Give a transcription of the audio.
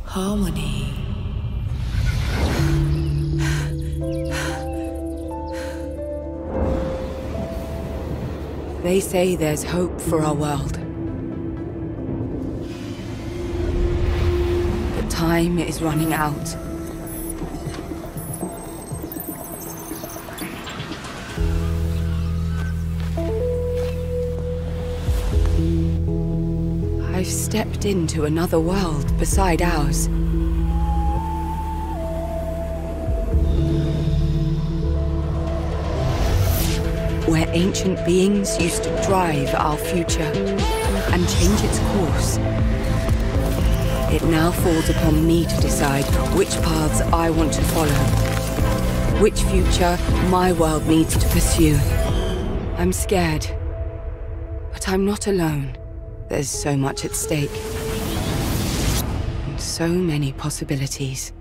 Harmony. They say there's hope for our world. But time is running out. I've stepped into another world beside ours. Where ancient beings used to drive our future and change its course. It now falls upon me to decide which paths I want to follow, which future my world needs to pursue. I'm scared, but I'm not alone. There's so much at stake, and so many possibilities.